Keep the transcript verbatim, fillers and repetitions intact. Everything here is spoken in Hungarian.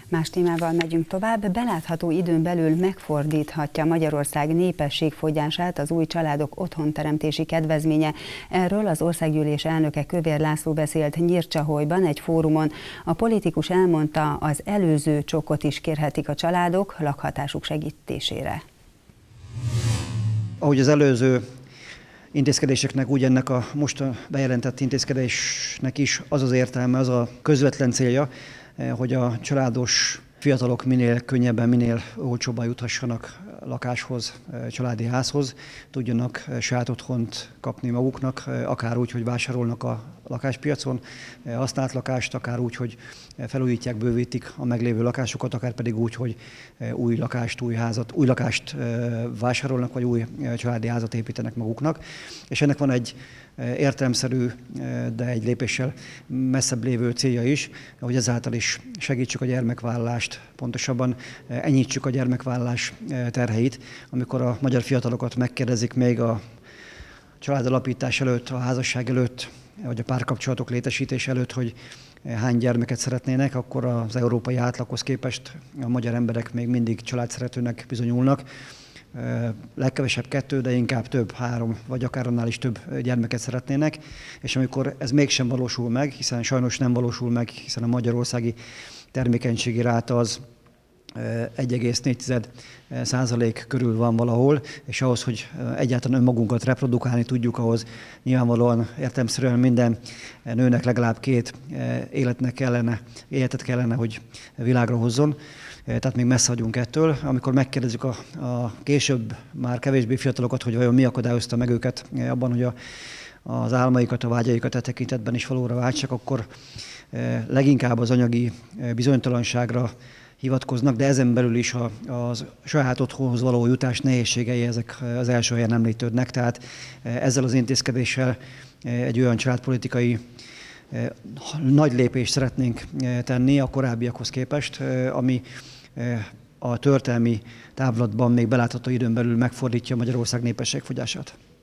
Más témával megyünk tovább. Belátható időn belül megfordíthatja Magyarország népességfogyását az új családok otthonteremtési kedvezménye. Erről az országgyűlés elnöke Kövér László beszélt Nyírcsaholyban egy fórumon. A politikus elmondta, az előző csokot is kérhetik a családok lakhatásuk segítésére. Ahogy az előző intézkedéseknek, úgy ennek a most bejelentett intézkedésnek is az az értelme, az a közvetlen célja, hogy a családos fiatalok minél könnyebben, minél olcsóbban juthassanak lakáshoz, családi házhoz, tudjanak saját otthont kapni maguknak, akár úgy, hogy vásárolnak a lakáspiacon használt lakást, akár úgy, hogy felújítják, bővítik a meglévő lakásokat, akár pedig úgy, hogy új lakást, új házat, új lakást vásárolnak, vagy új családi házat építenek maguknak. És ennek van egy értelemszerű, de egy lépéssel messzebb lévő célja is, hogy ezáltal is segítsük a gyermekvállalást, pontosabban enyhítsük a gyermekvállalás terheit, amikor a magyar fiatalokat megkérdezik még a családalapítás előtt, a házasság előtt, vagy a párkapcsolatok létesítés előtt, hogy hány gyermeket szeretnének, akkor az európai átlaghoz képest a magyar emberek még mindig családszeretőnek bizonyulnak. Legkevesebb kettő, de inkább több, három, vagy akár annál is több gyermeket szeretnének. És amikor ez mégsem valósul meg, hiszen sajnos nem valósul meg, hiszen a magyarországi termékenységi ráta az egy egész négy százalék körül van valahol, és ahhoz, hogy egyáltalán önmagunkat reprodukálni tudjuk, ahhoz nyilvánvalóan értelemszerűen minden nőnek legalább két életnek kellene, életet kellene, hogy világra hozzon. Tehát még messze vagyunk ettől. Amikor megkérdezzük a, a később már kevésbé fiatalokat, hogy vajon mi akadályozta meg őket abban, hogy a, az álmaikat, a vágyaikat e tekintetben is valóra váltsak, akkor leginkább az anyagi bizonytalanságra hivatkoznak, de ezen belül is a, a saját otthonhoz való jutás nehézségei ezek az első helyen említődnek. Tehát ezzel az intézkedéssel egy olyan családpolitikai nagy lépést szeretnénk tenni a korábbiakhoz képest, ami a történelmi távlatban még belátható időn belül megfordítja Magyarország népességfogyását.